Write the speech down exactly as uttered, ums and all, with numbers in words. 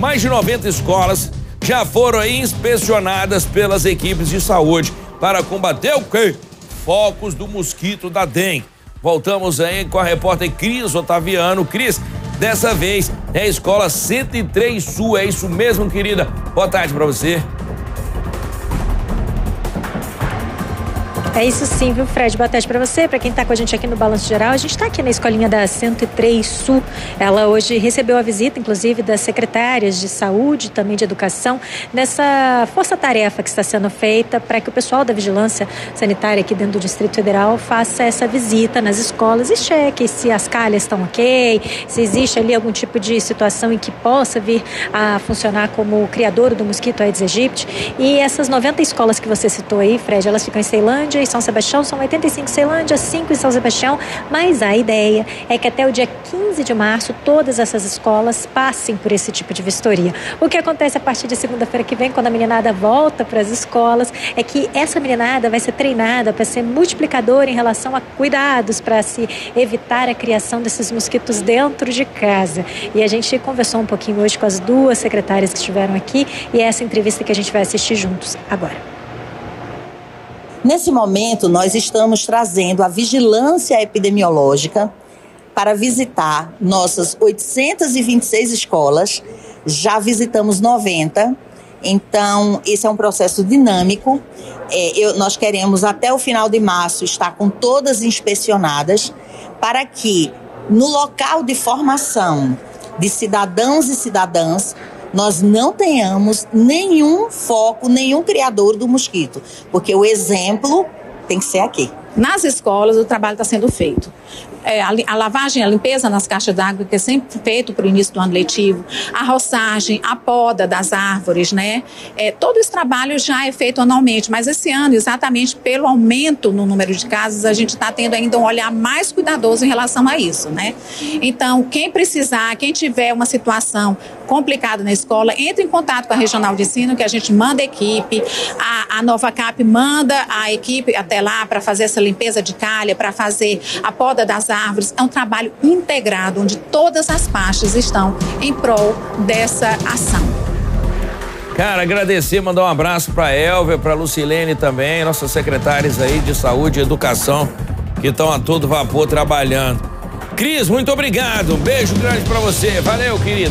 Mais de noventa escolas já foram aí inspecionadas pelas equipes de saúde para combater o quê? Focos do mosquito da dengue. Voltamos aí com a repórter Cris Otaviano. Cris, dessa vez é a escola cento e três Sul, é isso mesmo, querida? Boa tarde para você. É isso sim, viu, Fred? Boa tarde para você, para quem está com a gente aqui no Balanço Geral. A gente está aqui na escolinha da cento e três Sul. Ela hoje recebeu a visita, inclusive, das secretárias de saúde e também de educação, nessa força-tarefa que está sendo feita para que o pessoal da vigilância sanitária aqui dentro do Distrito Federal faça essa visita nas escolas e cheque se as calhas estão ok, se existe ali algum tipo de situação em que possa vir a funcionar como criador do mosquito Aedes aegypti. E essas noventa escolas que você citou aí, Fred, elas ficam em Ceilândia e São Sebastião, são oitenta e cinco em Ceilândia, cinco em São Sebastião, mas a ideia é que até o dia quinze de março todas essas escolas passem por esse tipo de vistoria. O que acontece a partir de segunda-feira que vem, quando a meninada volta para as escolas, é que essa meninada vai ser treinada para ser multiplicadora em relação a cuidados para se evitar a criação desses mosquitos dentro de casa. E a gente conversou um pouquinho hoje com as duas secretárias que estiveram aqui e é essa entrevista que a gente vai assistir juntos agora. Nesse momento, nós estamos trazendo a vigilância epidemiológica para visitar nossas oitocentas e vinte e seis escolas. Já visitamos noventa, então esse é um processo dinâmico. É, eu, nós queremos até o final de março estar com todas inspecionadas para que no local de formação de cidadãos e cidadãs nós não tenhamos nenhum foco, nenhum criador do mosquito, porque o exemplo tem que ser aqui. Nas escolas o trabalho está sendo feito. É, a, a lavagem, a limpeza nas caixas d'água, que é sempre feito para o início do ano letivo, a roçagem, a poda das árvores, né? É, todo esse trabalho já é feito anualmente, mas esse ano, exatamente pelo aumento no número de casos, a gente está tendo ainda um olhar mais cuidadoso em relação a isso, né? Então, quem precisar, quem tiver uma situação complicada na escola, entre em contato com a Regional de Ensino, que a gente manda a equipe, a, a Nova Cap manda a equipe até lá para fazer essa limpeza de calha, para fazer a poda das árvores. É um trabalho integrado, onde todas as partes estão em prol dessa ação. Cara, agradecer, mandar um abraço para Elvia, para Lucilene também, nossas secretárias aí de saúde e educação, que estão a todo vapor trabalhando. Cris, muito obrigado. Um beijo grande para você. Valeu, querida.